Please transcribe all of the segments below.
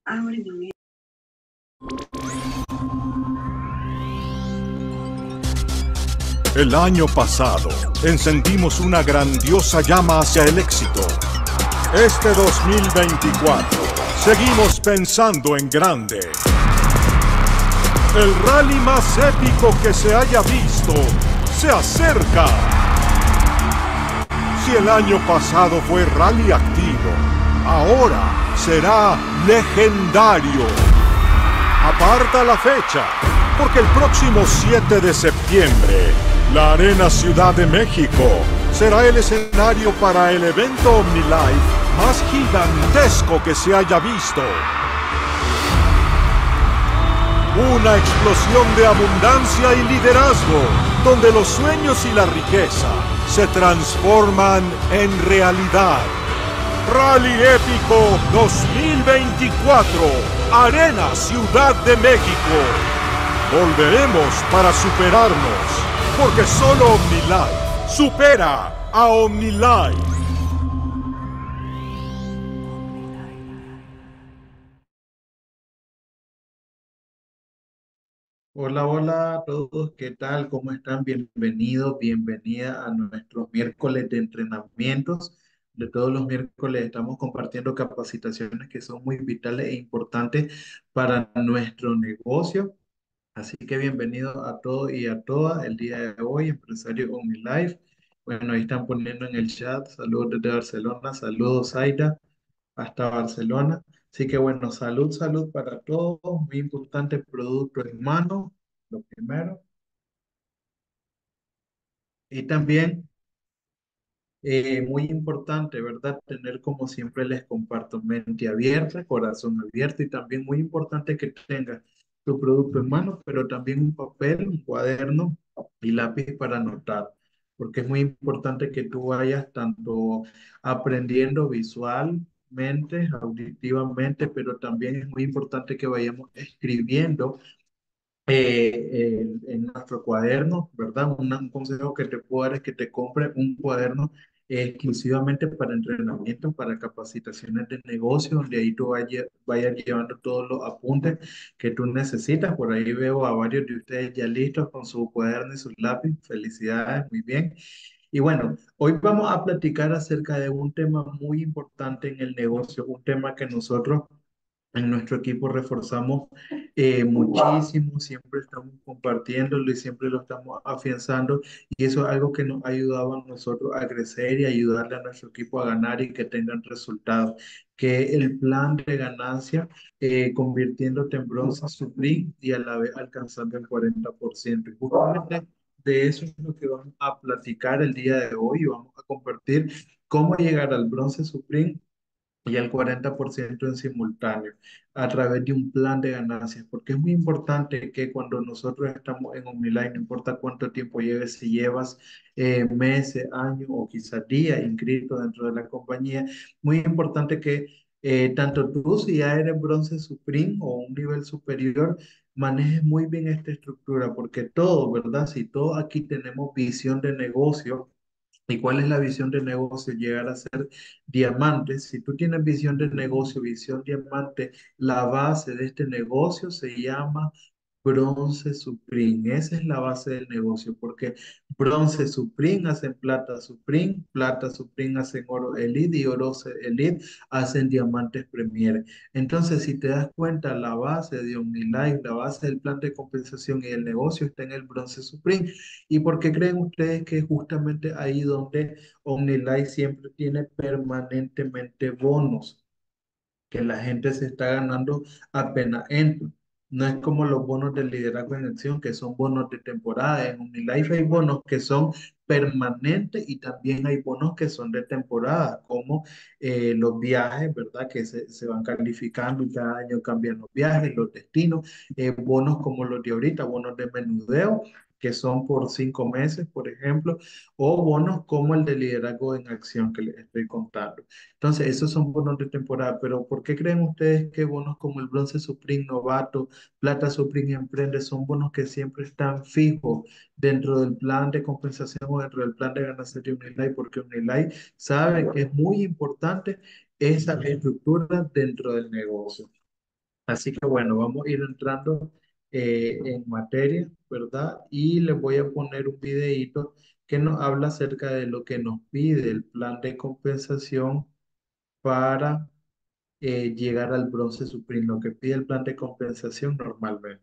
El año pasado, encendimos una grandiosa llama hacia el éxito. Este 2024, seguimos pensando en grande. El rally más épico que se haya visto se acerca. Si el año pasado fue rally activo, ahora será legendario. Aparta la fecha, porque el próximo 7 de septiembre, la Arena Ciudad de México será el escenario para el evento OmniLife más gigantesco que se haya visto. Una explosión de abundancia y liderazgo, donde los sueños y la riqueza se transforman en realidad. Rally Épico 2024, Arena Ciudad de México. Volveremos para superarnos, porque solo OmniLife supera a OmniLife. Hola, hola a todos, ¿qué tal? ¿Cómo están? Bienvenidos, bienvenida a nuestros miércoles de entrenamientos. De todos los miércoles estamos compartiendo capacitaciones que son muy vitales e importantes para nuestro negocio. Así que bienvenido a todos y a todas el día de hoy, empresario OmniLife. Bueno, ahí están poniendo en el chat, saludos desde Barcelona, saludos Zaida, hasta Barcelona. Así que bueno, salud, salud para todos. Muy importante producto en mano, lo primero. Y también muy importante, ¿verdad? Tener como siempre les comparto mente abierta, corazón abierto y también muy importante que tengas tu producto en mano, pero también un papel, un cuaderno y lápiz para anotar, porque es muy importante que tú vayas tanto aprendiendo visualmente, auditivamente, pero también es muy importante que vayamos escribiendo en nuestro cuaderno, ¿verdad? Un consejo que te puedo dar es que te compres un cuaderno exclusivamente para entrenamiento, para capacitaciones de negocio, donde ahí tú vayas llevando todos los apuntes que tú necesitas. Por ahí veo a varios de ustedes ya listos con su cuaderno y su lápiz. Felicidades, muy bien. Y bueno, hoy vamos a platicar acerca de un tema muy importante en el negocio, un tema que nosotros en nuestro equipo reforzamos muchísimo, siempre estamos compartiéndolo y siempre lo estamos afianzando y eso es algo que nos ha ayudado a nosotros a crecer y ayudarle a nuestro equipo a ganar y que tengan resultados, que el plan de ganancia convirtiéndote en bronce supreme y a la vez alcanzando el 40%. Y justamente de eso es lo que vamos a platicar el día de hoy y vamos a compartir cómo llegar al bronce supreme y al 40% en simultáneo a través de un plan de ganancias, porque es muy importante que cuando nosotros estamos en OmniLife, no importa cuánto tiempo lleves, si llevas meses, años o quizás días inscrito dentro de la compañía, muy importante que tanto tú si ya eres bronce supreme o un nivel superior, manejes muy bien esta estructura, porque todo, ¿verdad? Si todos aquí tenemos visión de negocio, ¿y cuál es la visión de negocio? Llegar a ser diamantes. Si tú tienes visión de negocio, visión diamante, la base de este negocio se llama bronce supreme. Esa es la base del negocio, porque bronce supreme hacen plata supreme hacen oro elite y oro elite hacen diamantes premier. Entonces, si te das cuenta, la base de OmniLife, la base del plan de compensación y el negocio está en el bronce supreme. ¿Y por qué creen ustedes que es justamente ahí donde OmniLife siempre tiene permanentemente bonos que la gente se está ganando apenas entra? No es como los bonos de liderazgo en acción, que son bonos de temporada. En OmniLife hay bonos que son permanentes y también hay bonos que son de temporada, como los viajes, ¿verdad? Que se van calificando y cada año cambian los viajes, los destinos. Bonos como los de ahorita, bonos de menudeo, que son por 5 meses, por ejemplo, o bonos como el de liderazgo en acción que les estoy contando. Entonces, esos son bonos de temporada, pero ¿por qué creen ustedes que bonos como el Bronce Supreme Novato, Plata Supreme Emprende son bonos que siempre están fijos dentro del plan de compensación o dentro del plan de ganancia de Unilife? Porque Unilife sabe que es muy importante esa estructura dentro del negocio. Así que bueno, vamos a ir entrando en materia, ¿verdad? Y les voy a poner un videíto que nos habla acerca de lo que nos pide el plan de compensación para llegar al bronce supreme, lo que pide el plan de compensación normalmente.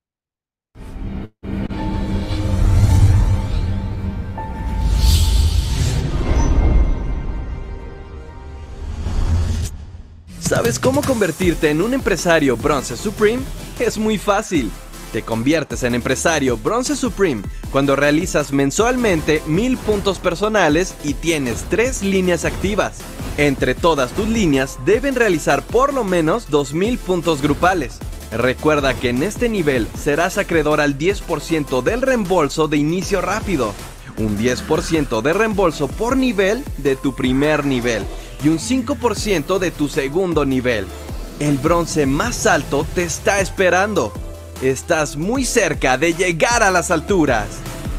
¿Sabes cómo convertirte en un empresario Bronce Supreme? Es muy fácil. Te conviertes en empresario Bronce Supreme cuando realizas mensualmente 1000 puntos personales y tienes 3 líneas activas. Entre todas tus líneas deben realizar por lo menos 2000 puntos grupales. Recuerda que en este nivel serás acreedor al 10% del reembolso de inicio rápido, un 10% de reembolso por nivel de tu primer nivel y un 5% de tu segundo nivel. El bronce más alto te está esperando. Estás muy cerca de llegar a las alturas.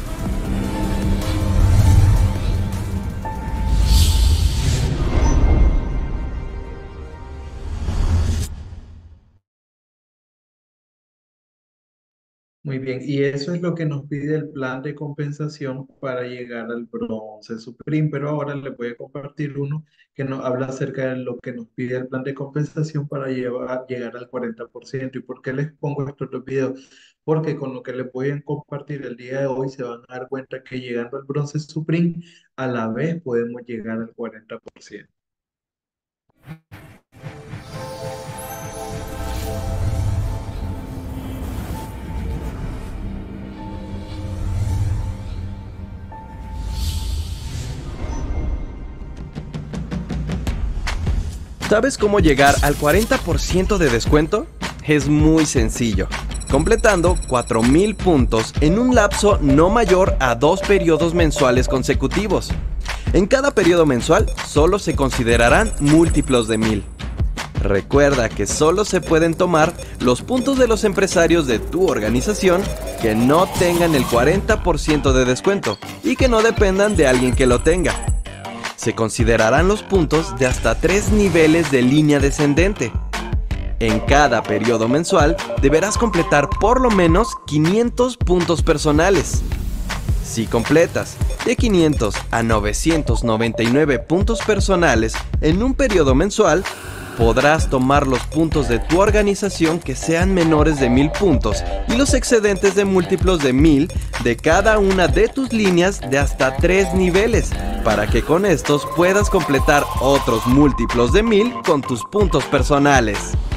Muy bien, y eso es lo que nos pide el plan de compensación para llegar al bronce supreme, pero ahora les voy a compartir uno que nos habla acerca de lo que nos pide el plan de compensación para llegar al 40%. ¿Y por qué les pongo estos dos videos? Porque con lo que les voy a compartir el día de hoy se van a dar cuenta que llegando al bronce supreme, a la vez podemos llegar al 40%. ¿Sabes cómo llegar al 40% de descuento? Es muy sencillo, completando 4000 puntos en un lapso no mayor a 2 periodos mensuales consecutivos. En cada periodo mensual solo se considerarán múltiplos de 1000. Recuerda que solo se pueden tomar los puntos de los empresarios de tu organización que no tengan el 40% de descuento y que no dependan de alguien que lo tenga. Se considerarán los puntos de hasta 3 niveles de línea descendente. En cada periodo mensual deberás completar por lo menos 500 puntos personales. Si completas de 500 a 999 puntos personales en un periodo mensual, podrás tomar los puntos de tu organización que sean menores de 1000 puntos y los excedentes de múltiplos de 1000 de cada una de tus líneas de hasta 3 niveles, para que con estos puedas completar otros múltiplos de 1000 con tus puntos personales.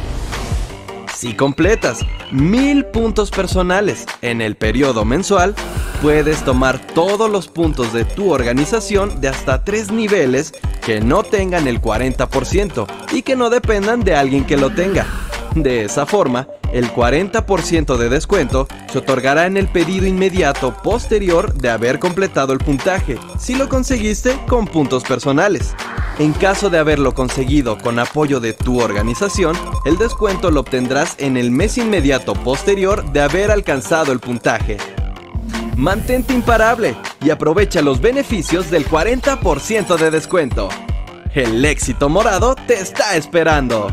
Si completas 1000 puntos personales en el periodo mensual, puedes tomar todos los puntos de tu organización de hasta 3 niveles que no tengan el 40% y que no dependan de alguien que lo tenga. De esa forma, el 40% de descuento se otorgará en el pedido inmediato posterior de haber completado el puntaje, si lo conseguiste con puntos personales. En caso de haberlo conseguido con apoyo de tu organización, el descuento lo obtendrás en el mes inmediato posterior de haber alcanzado el puntaje. Mantente imparable y aprovecha los beneficios del 40% de descuento. El éxito morado te está esperando.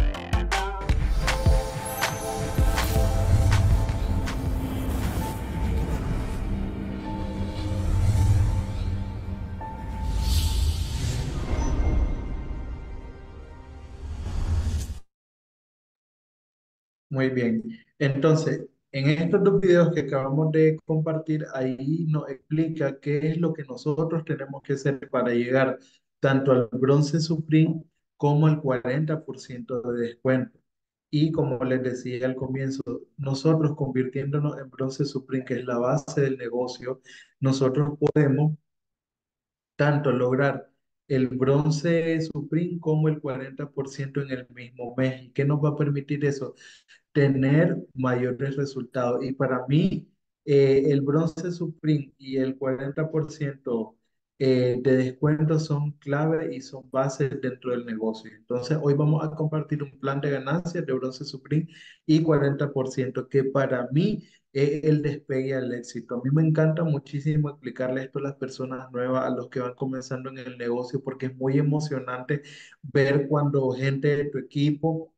Muy bien. Entonces, en estos dos videos que acabamos de compartir, ahí nos explica qué es lo que nosotros tenemos que hacer para llegar tanto al bronce supreme como al 40% de descuento. Y como les decía al comienzo, nosotros convirtiéndonos en bronce supreme, que es la base del negocio, nosotros podemos tanto lograr el bronce supreme como el 40% en el mismo mes. ¿Y qué nos va a permitir eso? Tener mayores resultados. Y para mí, el bronce supreme y el 40% de descuento son clave y son bases dentro del negocio. Entonces, hoy vamos a compartir un plan de ganancias de bronce supreme y 40% que para mí es el despegue al éxito. A mí me encanta muchísimo explicarle esto a las personas nuevas, a los que van comenzando en el negocio, porque es muy emocionante ver cuando gente de tu equipo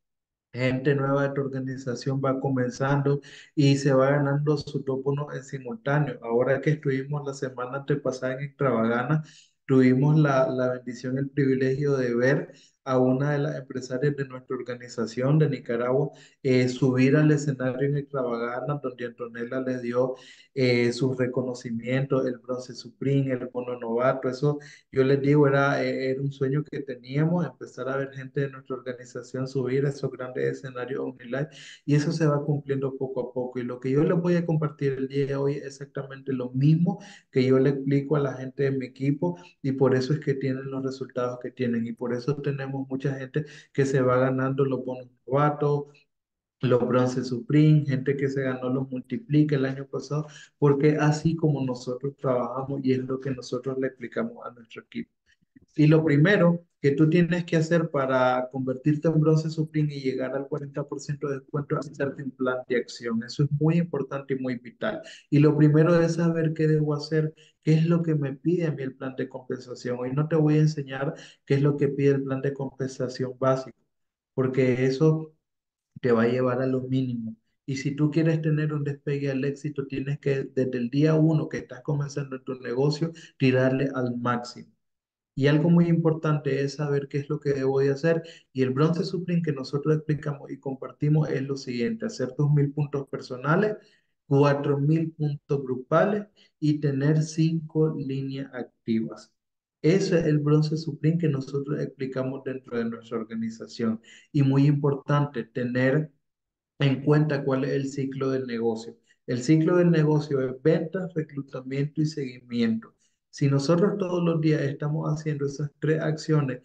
gente nueva de tu organización va comenzando y se va ganando su topo en simultáneo. Ahora que estuvimos la semana antepasada en Extravagana, tuvimos la bendición, el privilegio de ver a una de las empresarias de nuestra organización de Nicaragua subir al escenario en Extravagana, donde Antonella le dio sus reconocimientos, el bronce Supreme, el bono novato. Eso, yo les digo, era un sueño que teníamos, empezar a ver gente de nuestra organización subir a esos grandes escenarios online, y eso se va cumpliendo poco a poco. Y lo que yo les voy a compartir el día de hoy es exactamente lo mismo que yo le explico a la gente de mi equipo, y por eso es que tienen los resultados que tienen, y por eso tenemos mucha gente que se va ganando los bonos novatos, los bronce Supreme, gente que se ganó los multiplica el año pasado, porque así como nosotros trabajamos y es lo que nosotros le explicamos a nuestro equipo. Y lo primero que tú tienes que hacer para convertirte en bronce Supreme y llegar al 40% de descuento es hacerte un plan de acción. Eso es muy importante y muy vital. Y lo primero es saber qué debo hacer, qué es lo que me pide a mí el plan de compensación. Hoy no te voy a enseñar qué es lo que pide el plan de compensación básico, porque eso te va a llevar a lo mínimo. Y si tú quieres tener un despegue al éxito, tienes que desde el día uno que estás comenzando en tu negocio, tirarle al máximo. Y algo muy importante es saber qué es lo que debo de hacer. Y el bronce Supreme que nosotros explicamos y compartimos es lo siguiente: hacer 2000 puntos personales, 4000 puntos grupales y tener 5 líneas activas. Ese es el bronce Supreme que nosotros explicamos dentro de nuestra organización. Y muy importante, tener en cuenta cuál es el ciclo del negocio. El ciclo del negocio es ventas, reclutamiento y seguimiento. Si nosotros todos los días estamos haciendo esas tres acciones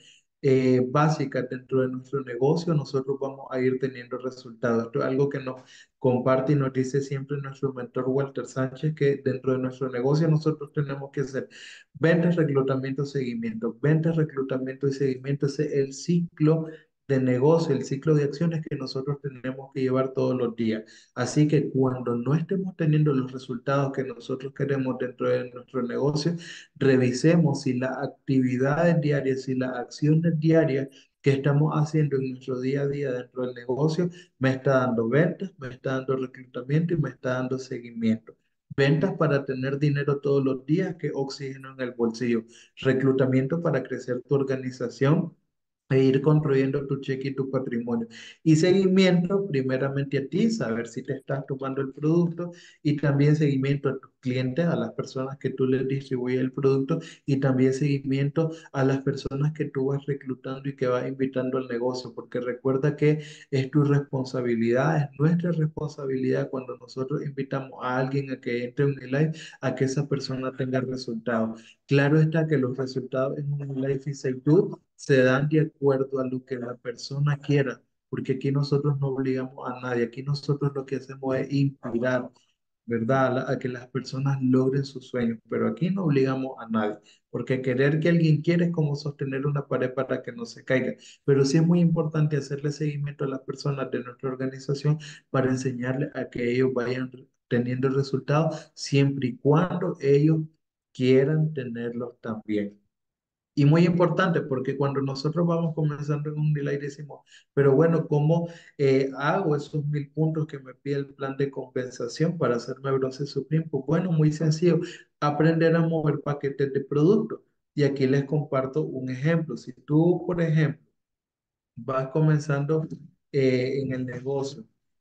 básicas dentro de nuestro negocio, nosotros vamos a ir teniendo resultados. Esto es algo que nos comparte y nos dice siempre nuestro mentor Walter Sánchez, que dentro de nuestro negocio nosotros tenemos que hacer ventas, reclutamiento, seguimiento. Ventas, reclutamiento y seguimiento. Ese es el ciclo de negocio, el ciclo de acciones que nosotros tenemos que llevar todos los días. Así que cuando no estemos teniendo los resultados que nosotros queremos dentro de nuestro negocio, revisemos si las actividades diarias, si las acciones diarias que estamos haciendo en nuestro día a día dentro del negocio me está dando ventas, me está dando reclutamiento y me está dando seguimiento. Ventas para tener dinero todos los días, que oxígeno en el bolsillo. Reclutamiento para crecer tu organización e ir construyendo tu cheque y tu patrimonio. Y seguimiento, primeramente a ti, saber si te estás tomando el producto, y también seguimiento a tus clientes, a las personas que tú les distribuyes el producto, y también seguimiento a las personas que tú vas reclutando y que vas invitando al negocio, porque recuerda que es tu responsabilidad, es nuestra responsabilidad cuando nosotros invitamos a alguien a que entre en un live, a que esa persona tenga resultados. Claro está que los resultados en un Life Inside Tú se dan de acuerdo a lo que la persona quiera, porque aquí nosotros no obligamos a nadie, aquí nosotros lo que hacemos es inspirar, ¿verdad? A que las personas logren sus sueños, pero aquí no obligamos a nadie, porque querer que alguien quiera es como sostener una pared para que no se caiga, pero sí es muy importante hacerle seguimiento a las personas de nuestra organización para enseñarles a que ellos vayan teniendo resultados siempre y cuando ellos quieran tenerlos también. Y muy importante, porque cuando nosotros vamos comenzando en un delay decimos, pero bueno, ¿cómo hago esos 1000 puntos que me pide el plan de compensación para hacerme bronce Supreme? Pues bueno, muy sencillo, aprender a mover paquetes de productos. Y aquí les comparto un ejemplo. Si tú, por ejemplo, vas comenzando en el negocio,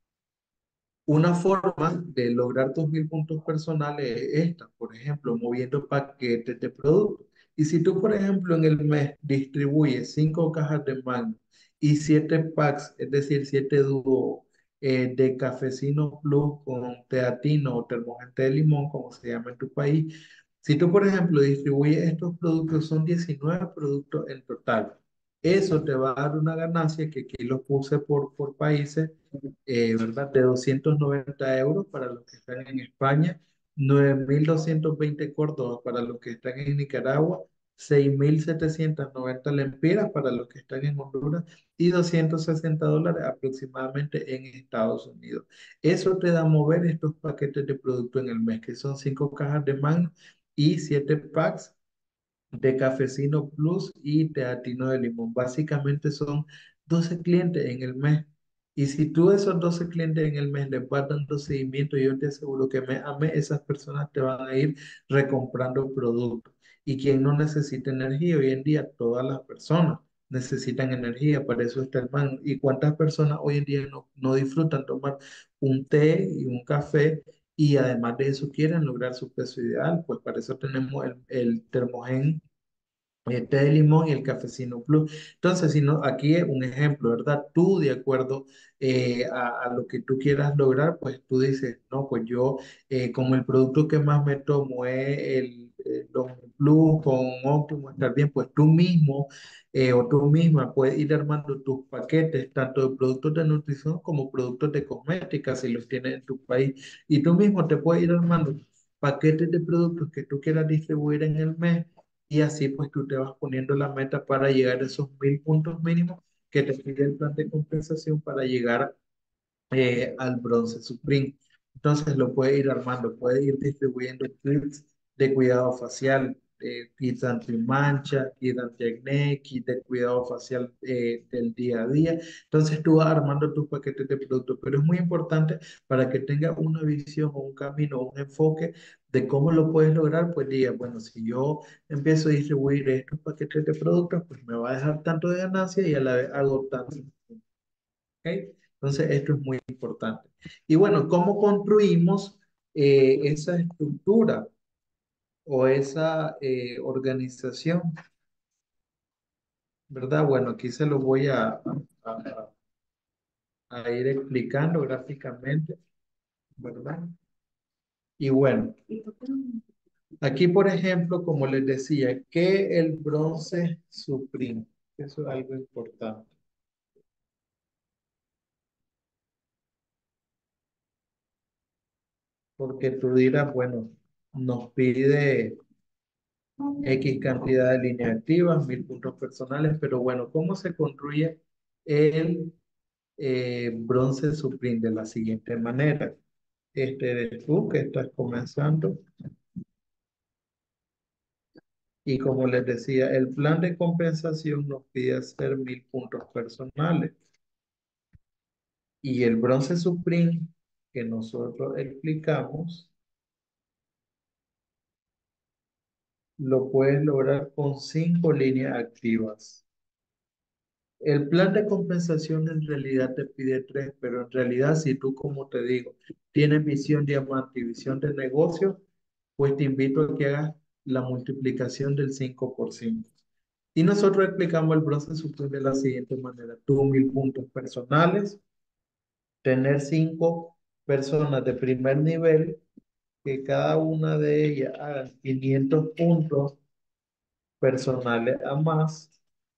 una forma de lograr tus 1000 puntos personales es esta, por ejemplo, moviendo paquetes de productos. Y si tú, por ejemplo, en el mes distribuyes 5 cajas de mango y 7 packs, es decir, 7 dúos de cafecino plus con teatino o termogente de limón, como se llama en tu país, si tú, por ejemplo, distribuyes estos productos, son 19 productos en total. Eso te va a dar una ganancia que aquí lo puse por países, ¿verdad? De 290 euros para los que están en España, 9220 córdobas para los que están en Nicaragua, 6790 lempiras para los que están en Honduras y $260 aproximadamente en Estados Unidos. Eso te da mover estos paquetes de producto en el mes, que son 5 cajas de mango y 7 packs de cafecino plus y teatino de limón. Básicamente son 12 clientes en el mes. Y si tú a esos 12 clientes en el mes les vas dando seguimiento, yo te aseguro que mes a mes esas personas te van a ir recomprando productos. Y quien no necesita energía, hoy en día todas las personas necesitan energía, para eso está el man. ¿Y cuántas personas hoy en día no disfrutan tomar un té y un café y además de eso quieren lograr su peso ideal? Pues para eso tenemos el Termogen, el té de limón y el cafecino plus. Entonces, si no, aquí es un ejemplo, ¿verdad? Tú, de acuerdo a lo que tú quieras lograr, pues tú dices, no, pues yo, como el producto que más me tomo es los plus con óptimo estar bien, pues tú mismo o tú misma puedes ir armando tus paquetes, tanto de productos de nutrición como productos de cosmética, si los tienes en tu país. Y tú mismo te puedes ir armando paquetes de productos que tú quieras distribuir en el mes y así pues tú te vas poniendo la meta para llegar a esos 1000 puntos mínimos que te pide el plan de compensación para llegar al bronce Supreme. Entonces lo puede ir armando, puede ir distribuyendo kits de cuidado facial, kits anti-mancha, kit anti-acné, kit de cuidado facial del día a día. Entonces tú vas armando tus paquetes de productos, pero es muy importante para que tengas una visión o un camino o un enfoque de cómo lo puedes lograr, pues diga, bueno, si yo empiezo a distribuir estos paquetes de productos, pues me va a dejar tanto de ganancia y a la vez hago tanto. ¿Ok? Entonces, esto es muy importante. Y bueno, ¿cómo construimos esa estructura o esa organización? ¿Verdad? Bueno, aquí se lo voy a- a ir explicando gráficamente, ¿verdad? Y bueno, aquí, por ejemplo, como les decía, que el bronce suprime. Eso es algo importante. Porque tú dirás, bueno, nos pide X cantidad de líneas activas, 1000 puntos personales, pero bueno, ¿cómo se construye el bronce Supreme? De la siguiente manera? Este eres tú que estás comenzando y como les decía, el plan de compensación nos pide hacer 1000 puntos personales y el bronce Supreme que nosotros explicamos lo puedes lograr con 5 líneas activas. El plan de compensación en realidad te pide 3, pero en realidad si tú, como te digo, tienes visión diamante y visión de negocio, pues te invito a que hagas la multiplicación del 5%. Y nosotros explicamos el bronce supreme de la siguiente manera. Tú 1000 puntos personales, tener 5 personas de primer nivel, que cada una de ellas hagan 500 puntos personales a más.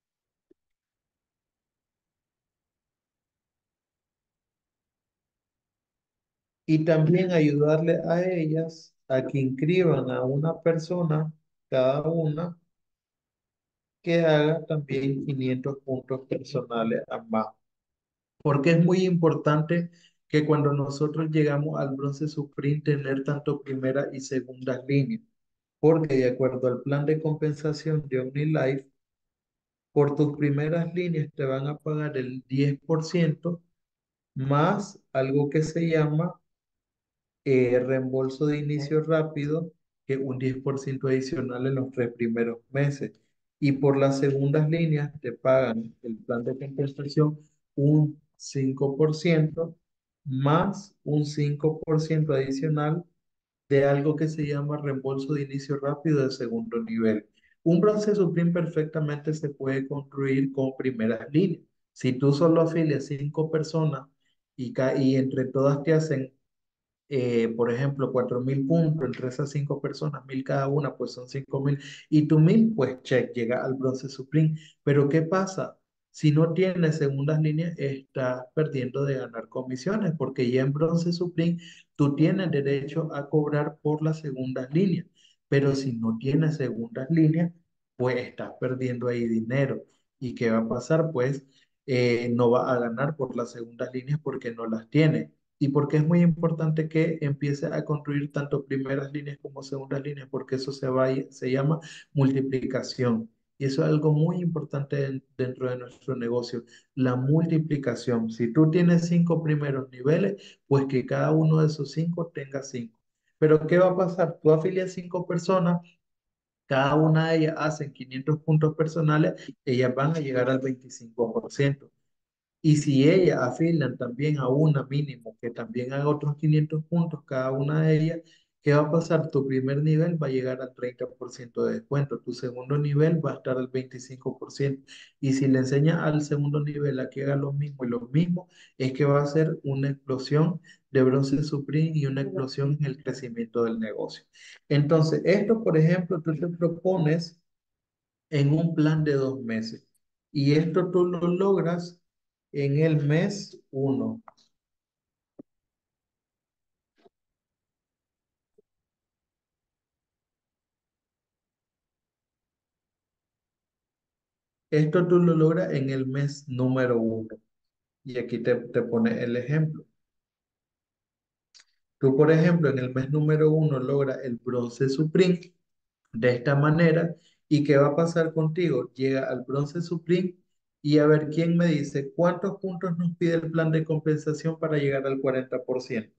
Y también ayudarle a ellas a que inscriban a una persona, cada una, que haga también 500 puntos personales a más. Porque es muy importante que cuando nosotros llegamos al bronce Supreme tener tanto primera y segundas líneas. Porque de acuerdo al plan de compensación de OmniLife, por tus primeras líneas te van a pagar el 10% más algo que se llama reembolso de inicio rápido, que un 10% adicional en los 3 primeros meses. Y por las segundas líneas te pagan el plan de compensación un 5% más un 5% adicional de algo que se llama reembolso de inicio rápido de segundo nivel. Un bronce Supreme perfectamente se puede construir con primeras líneas. Si tú solo afilias 5 personas y entre todas te hacen por ejemplo, 4000 puntos entre esas 5 personas, 1000 cada una, pues son 5000. Y tu 1000, pues check, llega al bronce Supreme. Pero ¿qué pasa? Si no tienes segundas líneas, estás perdiendo de ganar comisiones, porque ya en bronce Supreme tú tienes derecho a cobrar por las segundas líneas. Pero si no tienes segundas líneas, pues estás perdiendo ahí dinero. ¿Y qué va a pasar? Pues no va a ganar por las segundas líneas porque no las tiene. Y porque es muy importante que empiece a construir tanto primeras líneas como segundas líneas, porque eso se llama multiplicación. Y eso es algo muy importante dentro de nuestro negocio, la multiplicación. Si tú tienes 5 primeros niveles, pues que cada uno de esos 5 tenga 5. Pero ¿qué va a pasar? Tú afilias 5 personas, cada una de ellas hacen 500 puntos personales, ellas van a llegar al 25%. Y si ellas afilian también a una mínimo, que también haga otros 500 puntos cada una de ellas, ¿qué va a pasar? Tu primer nivel va a llegar al 30% de descuento, tu segundo nivel va a estar al 25%. Y si le enseñas al segundo nivel a que haga lo mismo y lo mismo, es que va a ser una explosión de Bronce Supreme y una explosión en el crecimiento del negocio. Entonces, esto, por ejemplo, tú te propones en un plan de 2 meses. Y esto tú lo logras en el mes uno. Esto tú lo logras en el mes número uno. Y aquí te pone el ejemplo. Tú, por ejemplo, en el mes número uno logras el bronce Supreme de esta manera. ¿Y qué va a pasar contigo? Llega al bronce Supreme y a ver quién me dice cuántos puntos nos pide el plan de compensación para llegar al 40%.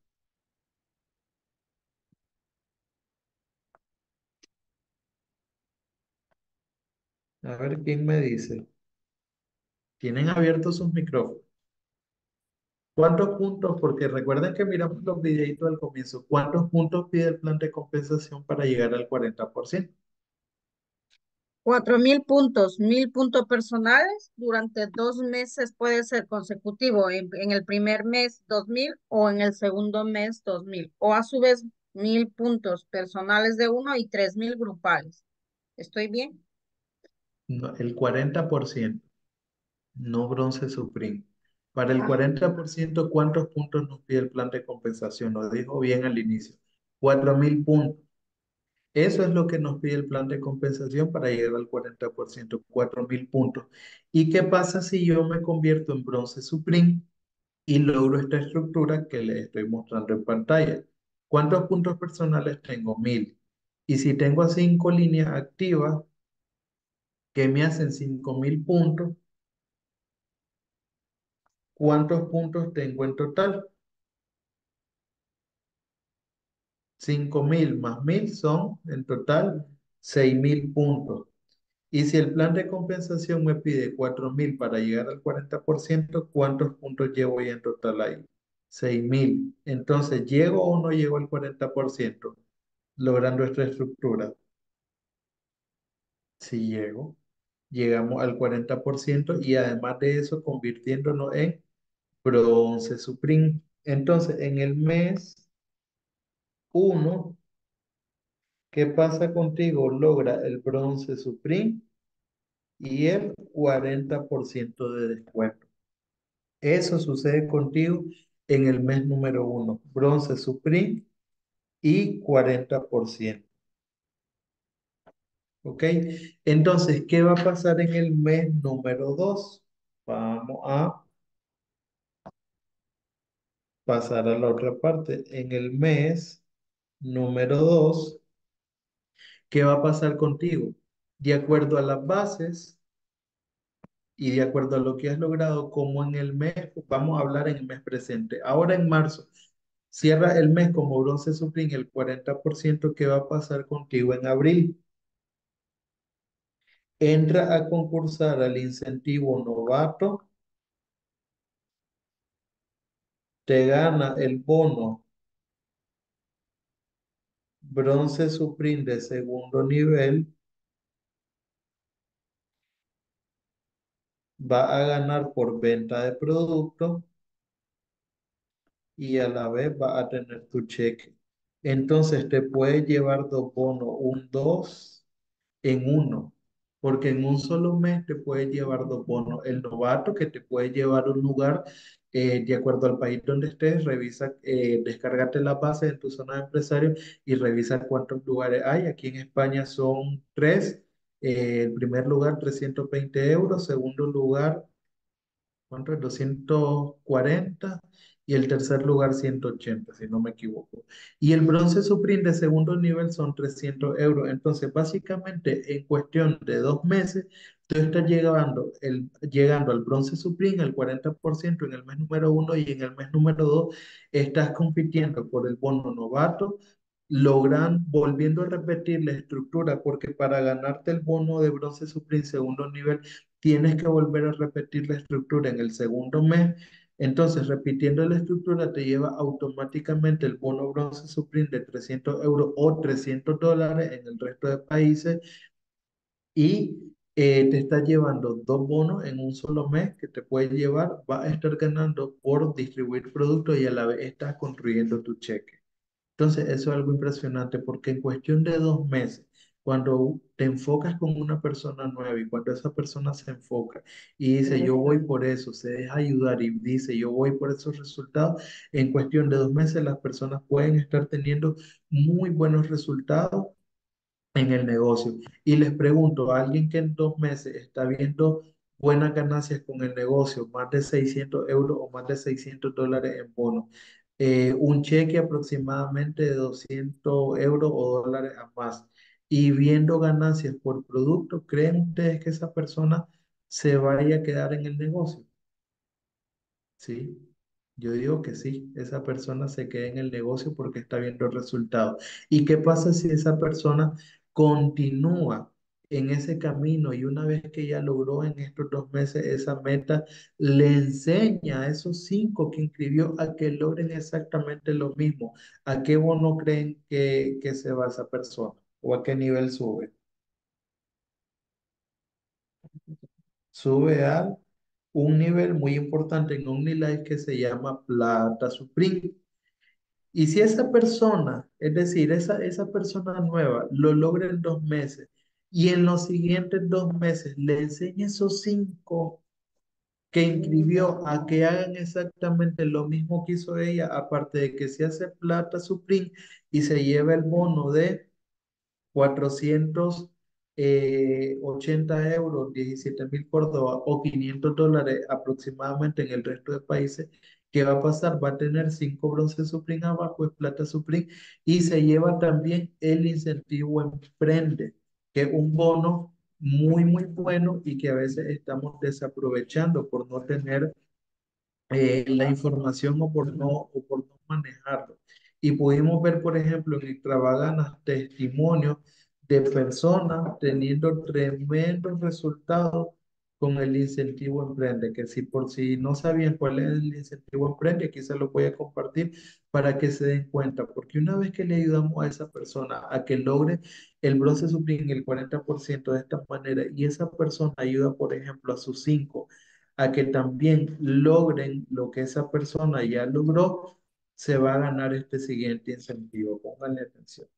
A ver quién me dice. Tienen abiertos sus micrófonos. ¿Cuántos puntos? Porque recuerden que miramos los videitos al comienzo. ¿Cuántos puntos pide el plan de compensación para llegar al 40%? 4.000 puntos, 1.000 puntos personales durante 2 meses puede ser consecutivo. En el primer mes 2.000 o en el segundo mes 2.000. O a su vez 1.000 puntos personales de uno y 3.000 grupales. ¿Estoy bien? No, el 40%, no bronce Supreme. Para el Ah, 40%, ¿cuántos puntos nos pide el plan de compensación? Lo dijo bien al inicio. 4.000 puntos. Eso es lo que nos pide el plan de compensación para llegar al 40%, 4.000 puntos. ¿Y qué pasa si yo me convierto en bronce Supreme y logro esta estructura que les estoy mostrando en pantalla? ¿Cuántos puntos personales tengo? 1.000. Y si tengo 5 líneas activas que me hacen 5.000 puntos, ¿cuántos puntos tengo en total? 5.000 más 1.000 son en total 6.000 puntos. Y si el plan de compensación me pide 4.000 para llegar al 40%, ¿cuántos puntos llevo ya en total ahí? 6.000. Entonces, ¿llego o no llego al 40% logrando esta estructura? Si llego, llegamos al 40% y además de eso convirtiéndonos en bronce Supreme. Entonces, en el mes uno, ¿qué pasa contigo? Logra el bronce Supreme y el 40% de descuento. Eso sucede contigo en el mes número uno, bronce Supreme y 40%. ¿Ok? Entonces, ¿qué va a pasar en el mes número 2? Vamos a pasar a la otra parte. En el mes número 2, ¿qué va a pasar contigo? De acuerdo a las bases y de acuerdo a lo que has logrado, como en el mes, vamos a hablar en el mes presente. Ahora en marzo, cierra el mes como bronce Supreme el 40%. ¿Qué va a pasar contigo en abril? Entra a concursar al incentivo novato, te gana el bono bronce Supreme de segundo nivel, va a ganar por venta de producto y a la vez va a tener tu cheque. Entonces te puedes llevar dos bonos, un 2 en uno, porque en un solo mes te puedes llevar dos bonos. El novato que te puede llevar a un lugar, de acuerdo al país donde estés, revisa, descárgate la base en tu zona de empresario y revisa cuántos lugares hay. Aquí en España son tres. El primer lugar, 320 euros. Segundo lugar, ¿cuánto es? 240. y el tercer lugar 180, si no me equivoco. Y el bronce Supreme de segundo nivel son 300 euros. Entonces, básicamente, en cuestión de 2 meses, tú estás llegando al bronce Supreme al 40% en el mes número uno y en el mes número 2 estás compitiendo por el bono novato, logran, volviendo a repetir la estructura, porque para ganarte el bono de bronce Supreme segundo nivel, tienes que volver a repetir la estructura en el segundo mes. Entonces, repitiendo la estructura te lleva automáticamente el bono bronce Supreme de 300 euros o $300 en el resto de países y te está llevando dos bonos en un solo mes que te puedes llevar, vas a estar ganando por distribuir productos y a la vez estás construyendo tu cheque. Entonces, eso es algo impresionante porque en cuestión de 2 meses, cuando te enfocas con una persona nueva y cuando esa persona se enfoca y dice, yo voy por eso, se deja ayudar y dice, yo voy por esos resultados, en cuestión de 2 meses las personas pueden estar teniendo muy buenos resultados en el negocio. Y les pregunto, a alguien que en 2 meses está viendo buenas ganancias con el negocio, más de 600 euros o más de $600 en bonos, un cheque aproximadamente de 200 euros o dólares a más, y viendo ganancias por producto, ¿creen ustedes que esa persona se vaya a quedar en el negocio? Sí, yo digo que sí, esa persona se queda en el negocio porque está viendo resultados. ¿Y qué pasa si esa persona continúa en ese camino y una vez que ya logró en estos 2 meses esa meta, le enseña a esos 5 que inscribió a que logren exactamente lo mismo? ¿A qué bono creen que se va esa persona? ¿O a qué nivel sube? Sube a un nivel muy importante en OmniLife que se llama Plata Supreme. Y si esa persona, es decir, esa persona nueva, lo logra en 2 meses y en los siguientes 2 meses le enseña esos 5 que inscribió a que hagan exactamente lo mismo que hizo ella, aparte de que se hace Plata Supreme y se lleva el bono de 480 euros, 17.000 Córdoba o $500 aproximadamente en el resto de países. ¿Qué va a pasar? Va a tener 5 bronce Supreme abajo, es plata Supreme, y se lleva también el incentivo Emprende, que es un bono muy, muy bueno y que a veces estamos desaprovechando por no tener la información o por no manejarlo. Y pudimos ver, por ejemplo, en Extravaganas testimonios de personas teniendo tremendos resultados con el incentivo Emprende, que si por si no sabían cuál es el incentivo Emprende, aquí se lo voy a compartir para que se den cuenta, porque una vez que le ayudamos a esa persona a que logre el bronce Supreme el 40% de esta manera y esa persona ayuda, por ejemplo, a sus 5 a que también logren lo que esa persona ya logró, se va a ganar este siguiente incentivo. Pónganle atención.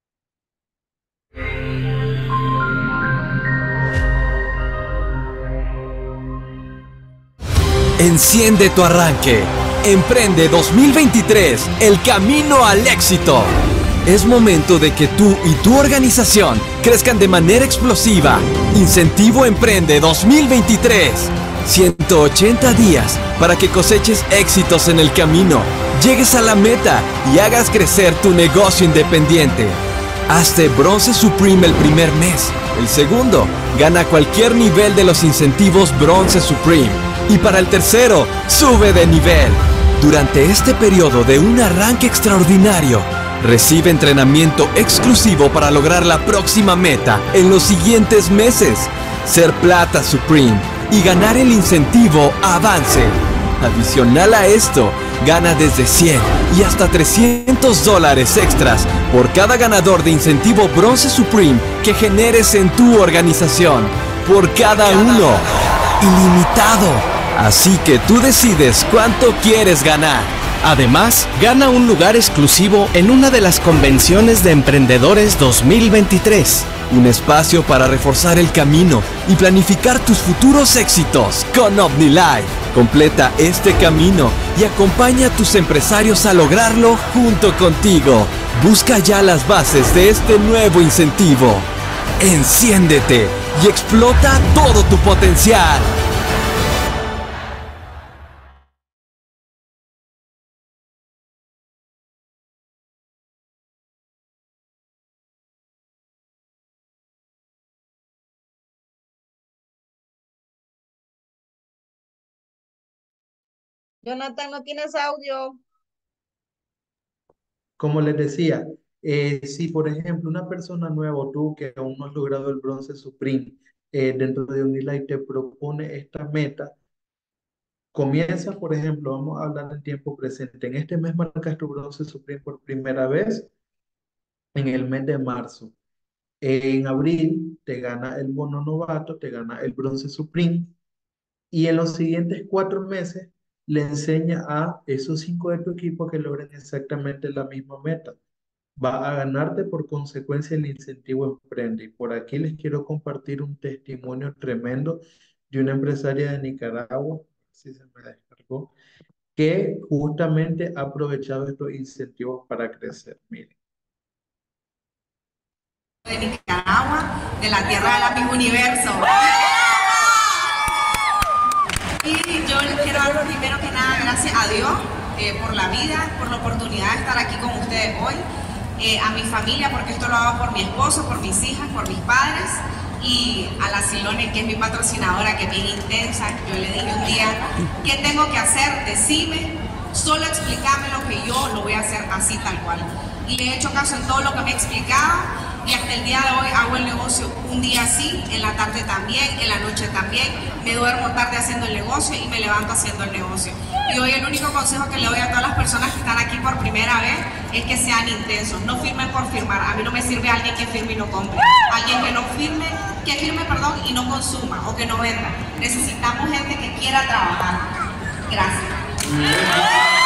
Enciende tu arranque. Emprende 2023, el camino al éxito. Es momento de que tú y tu organización crezcan de manera explosiva. Incentivo Emprende 2023. 180 días para que coseches éxitos en el camino, llegues a la meta y hagas crecer tu negocio independiente. Hazte bronce Supreme el primer mes. El segundo, gana cualquier nivel de los incentivos bronce Supreme. Y para el tercero, sube de nivel. Durante este periodo de un arranque extraordinario, recibe entrenamiento exclusivo para lograr la próxima meta en los siguientes meses. Ser plata Supreme y ganar el incentivo Avance. Adicional a esto, gana desde 100 y hasta $300 extras por cada ganador de incentivo bronce Supreme que generes en tu organización. Por cada uno. Ilimitado. Así que tú decides cuánto quieres ganar. Además, gana un lugar exclusivo en una de las convenciones de emprendedores 2023. Un espacio para reforzar el camino y planificar tus futuros éxitos con OmniLife. Completa este camino y acompaña a tus empresarios a lograrlo junto contigo. Busca ya las bases de este nuevo incentivo. Enciéndete y explota todo tu potencial. Jonathan, no tienes audio. Como les decía, si por ejemplo una persona nueva o tú que aún no has logrado el bronce Supreme dentro de Unilife te propone esta meta, comienza, por ejemplo, vamos a hablar en tiempo presente. En este mes marcas tu bronce Supreme por primera vez en el mes de marzo. En abril te gana el bono novato, te gana el bronce Supreme y en los siguientes 4 meses le enseña a esos 5 de tu equipo que logren exactamente la misma meta. Va a ganarte por consecuencia el incentivo Emprende. Y por aquí les quiero compartir un testimonio tremendo de una empresaria de Nicaragua, si se me descargó, que justamente ha aprovechado estos incentivos para crecer. Miren. De Nicaragua, de la tierra de la Miss Universo. Y yo les quiero dar primero que nada gracias a Dios por la vida, por la oportunidad de estar aquí con ustedes hoy, a mi familia, porque esto lo hago por mi esposo, por mis hijas, por mis padres, y a la Silone, que es mi patrocinadora, que es bien intensa. Yo le dije un día, ¿qué tengo que hacer? Decime, solo explícame lo que yo lo voy a hacer así tal cual. Y le he hecho caso en todo lo que me explicaba. Y hasta el día de hoy hago el negocio un día así, en la tarde también, en la noche también. Me duermo tarde haciendo el negocio y me levanto haciendo el negocio. Y hoy el único consejo que le doy a todas las personas que están aquí por primera vez es que sean intensos. No firmen por firmar. A mí no me sirve alguien que firme y no compre. Alguien que no firme, perdón, y no consuma o que no venda. Necesitamos gente que quiera trabajar. Gracias.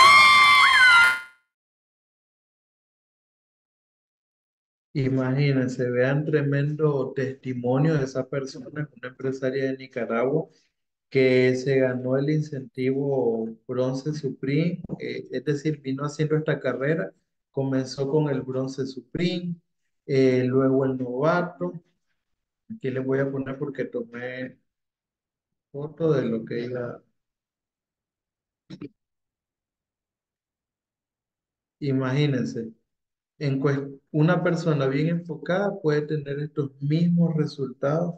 Imagínense, vean tremendo testimonio de esa persona, una empresaria de Nicaragua que se ganó el incentivo Bronce Supreme, es decir, vino haciendo esta carrera, comenzó con el Bronce Supreme, luego el novato. Aquí les voy a poner porque tomé foto de lo que ella. Imagínense, una persona bien enfocada puede tener estos mismos resultados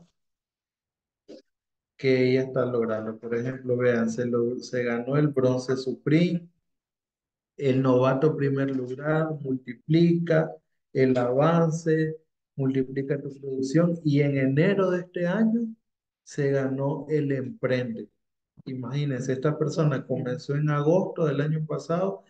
que ella está logrando. Por ejemplo, vean, se ganó el Bronce Supreme, el novato primer lugar, multiplica el avance, multiplica tu producción y en enero de este año se ganó el Emprende. Imagínense, esta persona comenzó en agosto del año pasado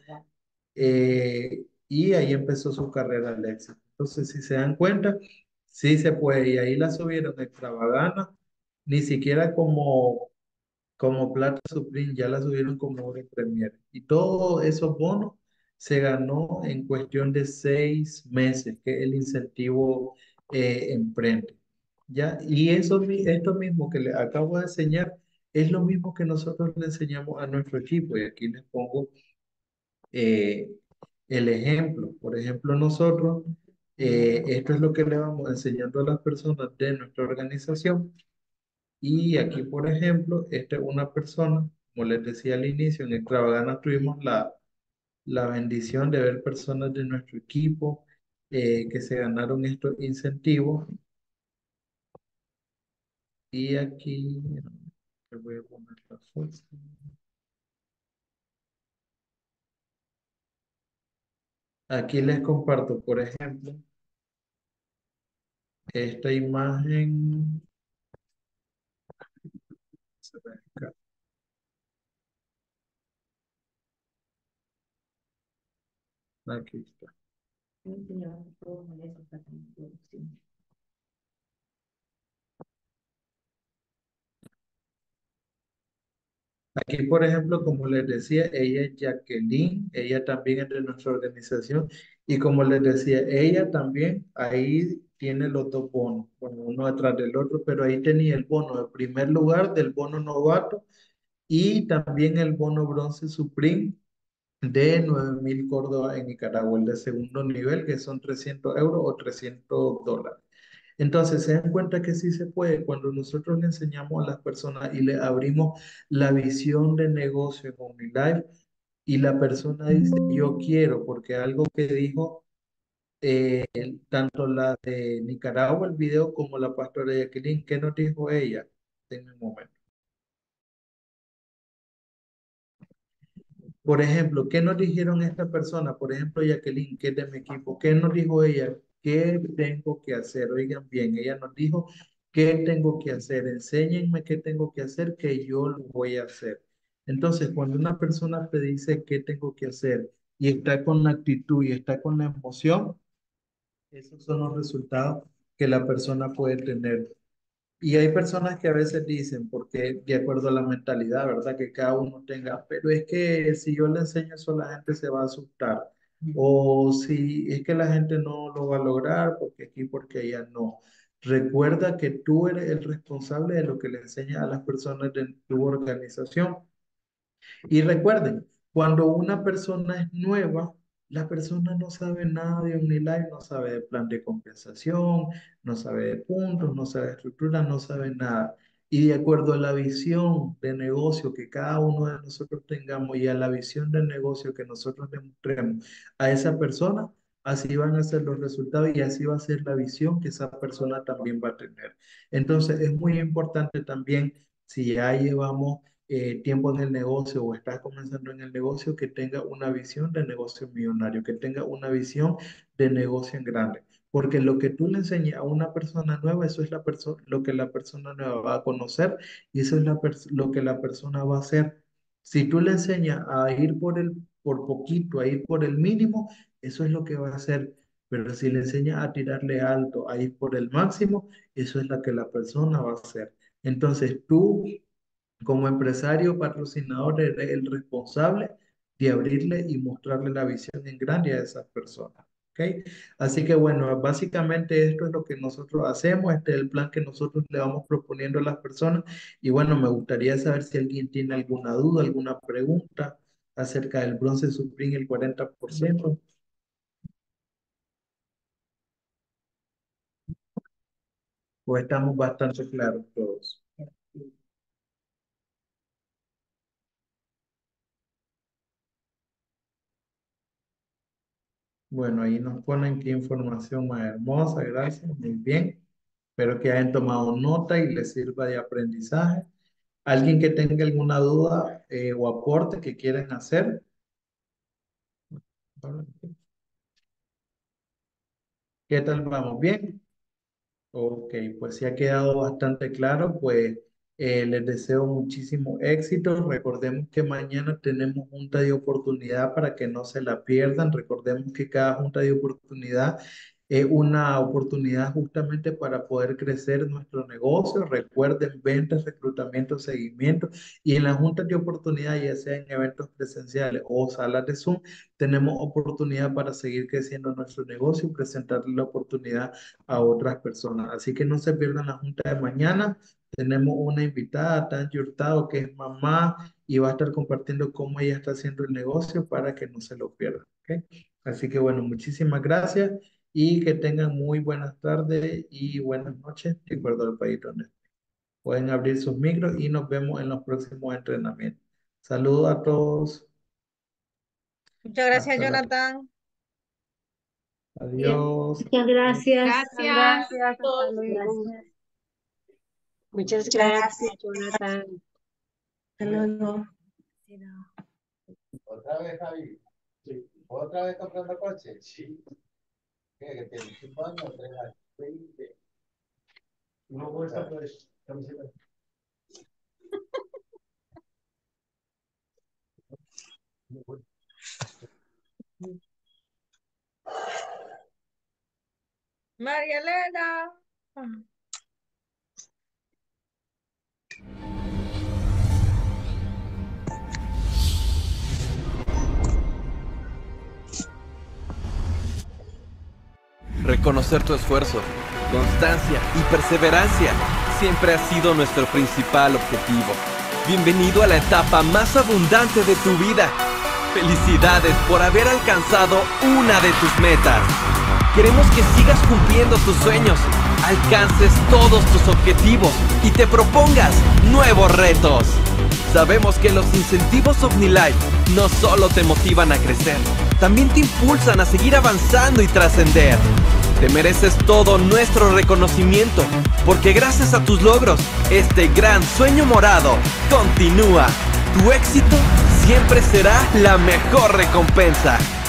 y ahí empezó su carrera al éxito. Entonces, si se dan cuenta, sí se puede y ahí la subieron extravagana, ni siquiera como Plata Supreme, ya la subieron como oro Premier. Y todos esos bonos se ganó en cuestión de 6 meses, que es el incentivo Emprende. ¿Ya? Y esto mismo que les acabo de enseñar es lo mismo que nosotros le enseñamos a nuestro equipo. Y aquí les pongo eh, el ejemplo. Por ejemplo, nosotros, esto es lo que le vamos enseñando a las personas de nuestra organización y aquí, por ejemplo, esta es una persona, como les decía al inicio, en Extravagana tuvimos la bendición de ver personas de nuestro equipo que se ganaron estos incentivos. Y aquí, les voy a poner la foto. Aquí les comparto, por ejemplo, esta imagen. Se ve acá. Aquí está. Aquí, por ejemplo, como les decía, ella es Jacqueline, ella también es de nuestra organización y como les decía, ella también ahí tiene los dos bonos, bueno, uno detrás del otro, pero ahí tenía el bono de primer lugar del bono novato y también el bono bronce Supreme de 9.000 Córdoba en Nicaragua, el de segundo nivel, que son 300 euros o $300. Entonces, se dan cuenta que sí se puede cuando nosotros le enseñamos a las personas y le abrimos la visión de negocio en OmniLife y la persona dice, yo quiero, porque algo que dijo tanto la de Nicaragua, el video, como la pastora Jacqueline, ¿qué nos dijo ella? En un momento. Por ejemplo, ¿qué nos dijeron esta persona? Por ejemplo, Jacqueline, que es de mi equipo, ¿qué nos dijo ella? ¿Qué tengo que hacer? Oigan bien, ella nos dijo, ¿qué tengo que hacer? Enséñenme qué tengo que hacer, que yo lo voy a hacer. Entonces, cuando una persona te dice qué tengo que hacer y está con la actitud y está con la emoción, esos son los resultados que la persona puede tener. Y hay personas que a veces dicen, porque de acuerdo a la mentalidad, ¿verdad? Que cada uno tenga, pero es que si yo le enseño eso, la gente se va a asustar. O si es que la gente no lo va a lograr, porque aquí, porque allá no. Recuerda que tú eres el responsable de lo que le enseñas a las personas de tu organización. Y recuerden, cuando una persona es nueva, la persona no sabe nada de OmniLife, no sabe de plan de compensación, no sabe de puntos, no sabe de estructura, no sabe nada. Y de acuerdo a la visión de negocio que cada uno de nosotros tengamos y a la visión de negocio que nosotros demostremos a esa persona, así van a ser los resultados y así va a ser la visión que esa persona también va a tener. Entonces, es muy importante también, si ya llevamos tiempo en el negocio o estás comenzando en el negocio, que tenga una visión de negocio millonario, que tenga una visión de negocio en grande. Porque lo que tú le enseñas a una persona nueva, eso es lo que la persona nueva va a conocer y eso es lo que la persona va a hacer. Si tú le enseñas a ir por poquito, a ir por el mínimo, eso es lo que va a hacer. Pero si le enseñas a tirarle alto, a ir por el máximo, eso es lo que la persona va a hacer. Entonces tú como empresario patrocinador, eres el responsable de abrirle y mostrarle la visión en grande a esas personas. ¿Ok? Así que bueno, básicamente esto es lo que nosotros hacemos, este es el plan que nosotros le vamos proponiendo a las personas. Y bueno, me gustaría saber si alguien tiene alguna duda, alguna pregunta acerca del bronce Supreme, el 40%. O estamos bastante claros todos. Bueno, ahí nos ponen qué información más hermosa, gracias, muy bien. Espero que hayan tomado nota y les sirva de aprendizaje. ¿Alguien que tenga alguna duda o aporte que quieran hacer? ¿Qué tal vamos? ¿Bien? Ok, pues si ha quedado bastante claro, pues les deseo muchísimo éxito. Recordemos que mañana tenemos junta de oportunidad para que no se la pierdan. Recordemos que cada junta de oportunidad es una oportunidad justamente para poder crecer nuestro negocio. Recuerden ventas, reclutamiento, seguimiento. Y en las juntas de oportunidad, ya sea en eventos presenciales o salas de Zoom, tenemos oportunidad para seguir creciendo nuestro negocio y presentarle la oportunidad a otras personas. Así que no se pierdan la junta de mañana. Tenemos una invitada, Tangi Hurtado, que es mamá y va a estar compartiendo cómo ella está haciendo el negocio para que no se lo pierdan. ¿Ok? Así que bueno, muchísimas gracias y que tengan muy buenas tardes y buenas noches, de acuerdo al país donde estén. Pueden abrir sus micros y nos vemos en los próximos entrenamientos. Saludos a todos. Muchas gracias, Hasta la próxima. Jonathan. Adiós. Muchas gracias. Gracias. Hasta luego. Muchas gracias, Jonathan. Hasta luego. ¿Otra vez, Javi? Sí. ¿Otra vez comprando coche? Sí. ¿Qué? ¿Que tienes 5 años o 3 años? 20. Luego esta, pues, camiseta. María Elena. Reconocer tu esfuerzo, constancia y perseverancia siempre ha sido nuestro principal objetivo. Bienvenido a la etapa más abundante de tu vida. Felicidades por haber alcanzado una de tus metas. Queremos que sigas cumpliendo tus sueños, alcances todos tus objetivos y te propongas nuevos retos. Sabemos que los incentivos OmniLife no solo te motivan a crecer, también te impulsan a seguir avanzando y trascender. Te mereces todo nuestro reconocimiento, porque gracias a tus logros, este gran sueño morado continúa. Tu éxito siempre será la mejor recompensa.